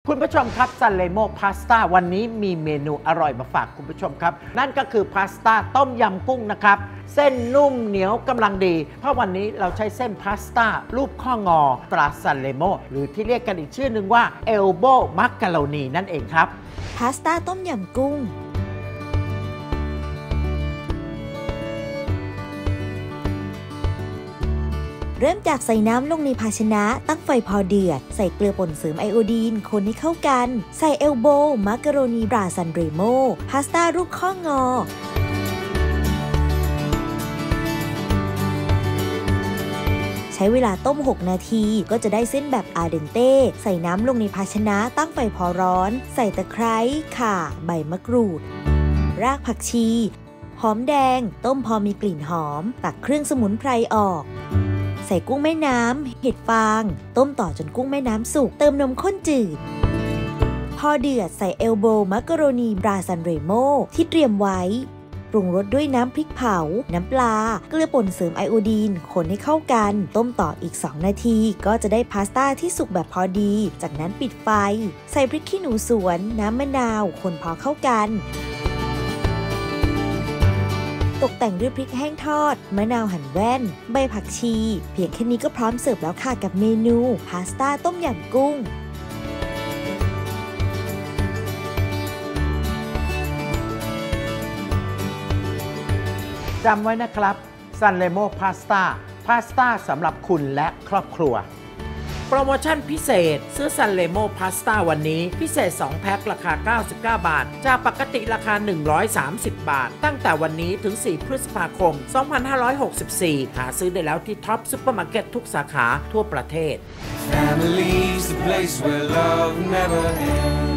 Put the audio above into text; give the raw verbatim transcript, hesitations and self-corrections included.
คุณผู้ชมครับซันเลโมพาสต้าวันนี้มีเมนูอร่อยมาฝากคุณผู้ชมครับนั่นก็คือพาสต้าต้มยำกุ้งนะครับเส้นนุ่มเหนียวกำลังดีเพราะวันนี้เราใช้เส้นพาสต้ารูปข้องอตราซันเลโมหรือที่เรียกกันอีกชื่อหนึ่งว่าเอลโบมักกะโรนีนั่นเองครับพาสต้าต้มยำกุ้งเริ่มจากใส่น้ำลงในภาชนะตั้งไฟพอเดือดใส่เกลือป่นเสริมไอโอดีนคนให้เข้ากันใส่เอลโบมักกะโรนีบราซันเรโมพาสต้ารูปข้องอใช้เวลาต้มหกนาทีก็จะได้เส้นแบบอาเดนเต้ใส่น้ำลงในภาชนะตั้งไฟพอร้อนใส่ตะไคร้ข่าใบมะกรูดรากผักชีหอมแดงต้มพอมีกลิ่นหอมตักเครื่องสมุนไพรออกใส่กุ้งแม่น้ำเห็ดฟางต้มต่อจนกุ้งแม่น้ำสุกเติมนมข้นจืดพอเดือดใส่เอลโบมักกะโรนีบราซันเรโมที่เตรียมไว้ปรุงรสด้วยน้ำพริกเผาน้ำปลาเกลือป่นเสริมไอโอดีนคนให้เข้ากันต้มต่ออีกสองนาทีก็จะได้พาสต้าที่สุกแบบพอดีจากนั้นปิดไฟใส่พริกขี้หนูสวนน้ำมะนาวคนพอเข้ากันตกแต่งด้วยพริกแห้งทอดมะนาวหั่นแว่นใบผักชีเพียงแค่นี้ก็พร้อมเสิร์ฟแล้วค่ะกับเมนูพาสต้าต้มยำกุ้งจำไว้นะครับซันเลโมพาสต้าพาสต้าสำหรับคุณและครอบครัวโปรโมชั่นพิเศษซื้อซันเลโมพาสต้าวันนี้พิเศษสองแพ็คราคาเก้าสิบเก้าบาทจากปกติราคาหนึ่งร้อยสามสิบบาทตั้งแต่วันนี้ถึงสี่พฤษภาคมสองพันห้าร้อยหกสิบสี่หาซื้อได้แล้วที่ท็อปซุปเปอร์มาร์เก็ตทุกสาขาทั่วประเทศ Family's the place where love never ends